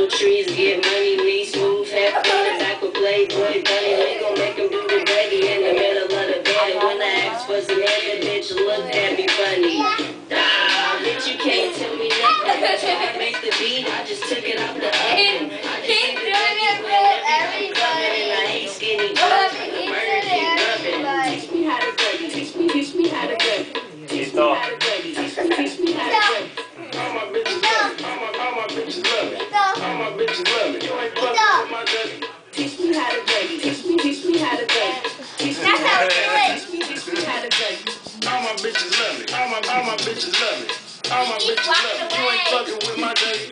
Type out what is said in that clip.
Old trees get money, knee smooth, half on the back with Playboy bunny. We gon' make him do the reggae in the middle of the bed. When I ask for some head, the bitch looked at me funny. Bitch, you can't tell me nothing. I make the beat, I just took it off the oven. I Keep doing it with everybody. I hate skinny drugs, like the murder keep rubbing. Teach me how to guggy, teach me how to guggy. Teach me how to guggy, teach me how to guggy. All my bitches love me. All my bitches love me. All my bitches love me. You ain't fucking with my daddy. Teach me how to guggy, teach me how to guggy. Teach me how to guggy. All my bitches love me. All my bitches love me. All my bitches love me. You ain't fucking with my daddy.